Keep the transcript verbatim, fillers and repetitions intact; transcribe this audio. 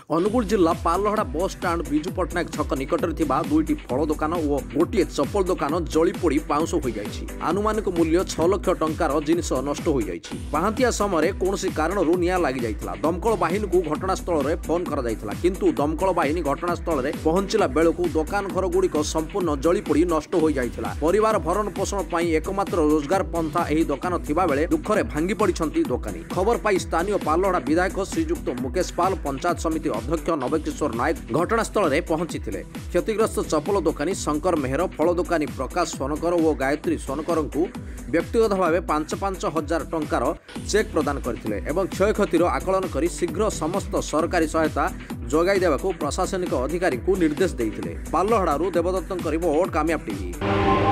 अनुगुल जिला पालहड़ा बस स्टाण्ड विजु पट्टनायक छक निकटरे थिबा दुईटी फल दुकान और गोटे चप्पल दुकान जली पोड़ी पाउंश हो जाइछि। आनुमानिक मूल्य छह लाख टंकार जिनिस नष्ट हो जाइछि। पहांतिया समय कौनसी कारणरू निआं लागि जाइथिला। दमकल बाहिनी को घटनास्थल में फोन करा जाइथिला, किंतु दमकल बाहिनी घटनास्थल में पहुंचला बेलकू दुकान घर गुड़िक संपूर्ण जली पोड़ी नष्ट हो जाइथिला। परिवार भरण पोषण पई एकमात्र रोजगार पंथा एही दुकान थिबा बेले दुखरे भांगी पड़िछंती दोकानी। खबर पाई स्थानीय पालहड़ा विधायक श्रीजुक्त मुकेश पाल, पंचायत समिति अध्यक्ष नवकिशोर नायक घटनास्थल में पहुंची थे। क्षतिग्रस्त चप्पल दोकानी शंकर मेहर, फल दोकानी प्रकाश सोनकर और गायत्री सोनकर को व्यक्तिगत भाव पांच पांच हजार टंकार चेक प्रदान करथिले एवं क्षयक्षतिर आकलन कर शीघ्र समस्त सरकारी सहायता जोगाई देवाक प्रशासनिक अधिकारी को निर्देश देइथिले। पालहड़ारू देवदत्तन रिपोर्ट कामयाब टीवी।